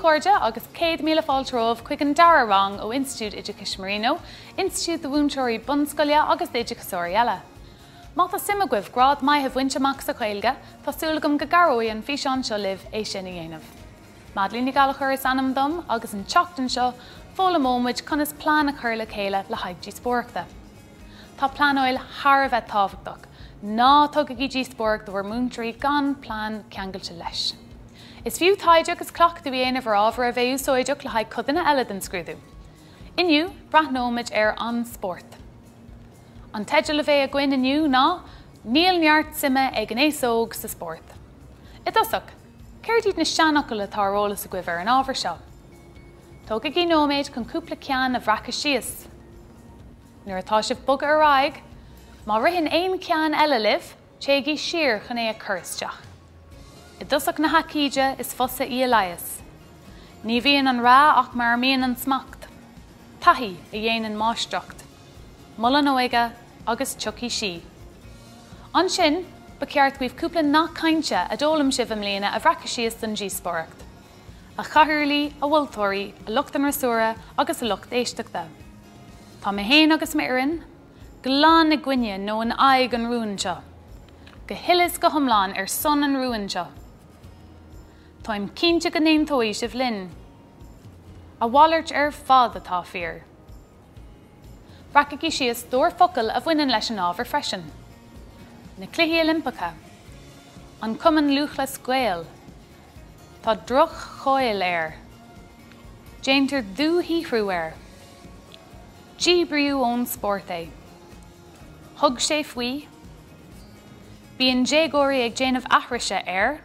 chuirde agus 100,000 fáilteómh chuig an dara rang ó Institút Oideachais Marino, Institút do Bhúmteoirí Bunscoile agus Oideachasóirí eile. Má tá simimegwibh grád maithimh winteach sa chéilge, tásúlagam go garóí an fhíseán seo libh é sin i dhéanamh. Madlín galachar is anam dom agus an Seachtain seo fóla mómuid Conas plean a chur le chéile le haid Díospóireachta. Tá pleanóil thar bheith tábhachtach, ná tugad í Díospóireacht do bhar múntarí gan plean ceangailte leis. Is fiú taide agus cloch do dhéanamh ar ábhar a bheith úsáideach le haid codanna eile den scrúdú. Inniu, brathnóid ar an sport. An teidir le bheith a gcuin inniu ná níl neart sime ag an éasóg sa sport. I dosach, céirtíad na seanach le tárólas a gcuibh ar an ábhar seo. Tógad í nóméid chun cúpla ceann a bhreacha síos. Nuair atá sibh bog ar aig, má ritheann aon ceann eile libh, téigí siar chun é a chuiristeach. I dosach na haicíide is fosa í Elias. Ní bhíonn an rá ach mar míon an smacht. Taithí a dhéanann máisteacht. Mulla nóige agus tuí si. An sin, ba ceart cuimh cúpla nach cainte a dólam sibh am léana a bhreacha síos don Díospóireacht. A chathairlí, a bhfuiltóirí, a lucht an rasúra agus a lucht éisteachta. Tá mé héin agus mé irin, glán na gcuine nó an aig an rúin seo. Go hilis go thomláin ar son an rúin seo. Táim cínte go néontóí sibh linn. A bhallairt ar fád atá fíor. Bhreacaigh síos dóir focail a bhaineann leis an ábhar freisin. Na cluichí Oilimpeacha. An cumann luachla scaol. Tá droch chóil air. Déantar dú híhrú air. Díbriú ón sport é. Thug sé faoi. Bíonn dégóirí ag déanamh athraise air.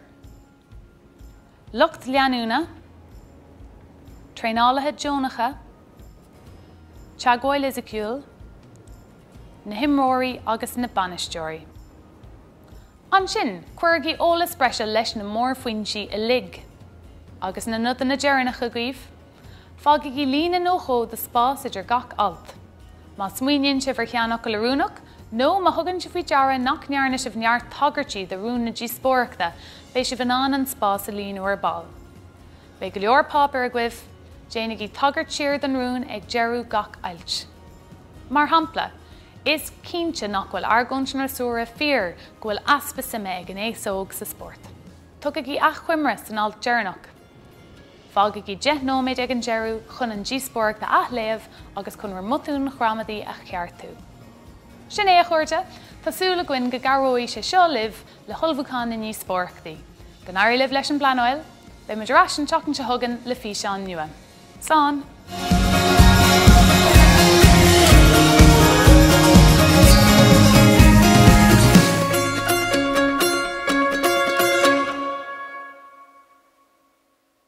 Lucht leanúna. Tréálathe Jónacha. Teagháil Isiciúil. Na himróirí agus na banaisteoirí. An sin, cuirgí ólas breise leis na mór faointí i lig. Agus na nuda na dearnach a gcuimh, fágigh í lína nóchó de spás idir gach alt. Má smuoininn sibh ar cheannach le rúnach, nó má thugann si faoi deara nach nearna sibh neart tagartí de rún na Díospóireachta, béis sibh an an spás a lín ar ball. Bé go leor páp ar a gcuibh, déanamh í tagart siar den rún ag dearú gach ailt. Mar hampla, is cínte nach bhfuil argóint na rasúra fíor go bhfuil aspa sime ag an éasóg sa sport. Tugadh í achhuimre san alt dearnach. Fágadh í deithnóméid ag an dearú chun an Díospóireachta athléamh agus chun mutún chrámadaí a cheartú. Sin é a chuirde, tásúla gcuin go garóí sé seo libh le thulmhúcháin na Díospóireachtaí. Go nairí libh leis an pleanóil, be muidir as an teachtain se thugann le físeán nua. Sán.